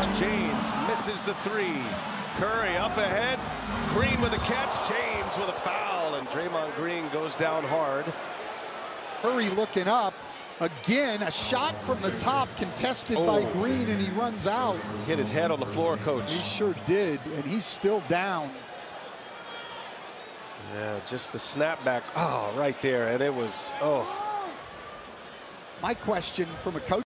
James misses the three. Curry up ahead. Green with a catch. James with a foul, and Draymond Green goes down hard. Curry looking up. Again, a shot from the top contested by Green, and he runs out. He hit his head on the floor, Coach. He sure did, and he's still down. Yeah, just the snapback. Oh, right there, and it was, My question from a coach.